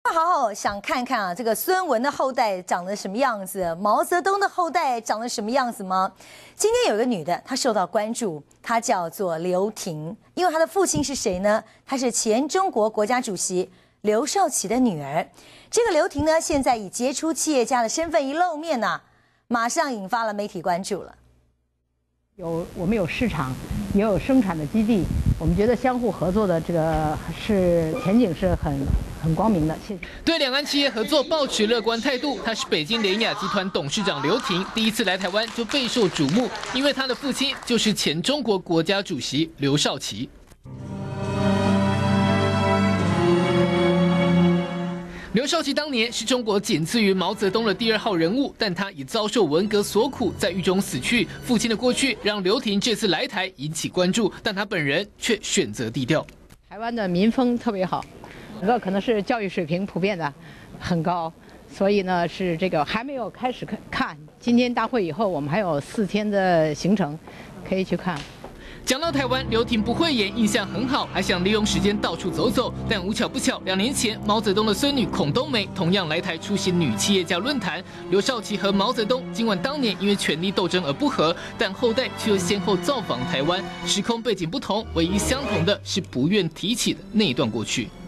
好好想看看啊，这个孙文的后代长得什么样子，毛泽东的后代长得什么样子吗？今天有个女的，她受到关注，她叫做刘婷，因为她的父亲是谁呢？她是前中国国家主席刘少奇的女儿。这个刘婷呢，现在以杰出企业家的身份一露面呢，马上引发了媒体关注了。 我们有市场，也有生产的基地，我们觉得相互合作的这个前景是很光明的。谢谢。 对两岸企业合作抱持乐观态度，他是北京联雅集团董事长刘婷，第一次来台湾就备受瞩目，因为他的父亲就是前中国国家主席刘少奇。刘少奇当年是中国仅次于毛泽东的第2号人物，但他也遭受文革所苦，在狱中死去。父亲的过去让刘婷这次来台引起关注，但他本人却选择低调。 台湾的民风特别好，整个可能是教育水平普遍的很高，所以呢是这个还没有开始看。今天大会以后，我们还有4天的行程可以去看。 讲到台湾，刘婷不讳言，印象很好，还想利用时间到处走走。但无巧不巧，2年前毛泽东的孙女孔冬梅同样来台出席女企业家论坛。刘少奇和毛泽东尽管当年因为权力斗争而不和，但后代却又先后造访台湾，时空背景不同，唯一相同的是不愿提起的那一段过去。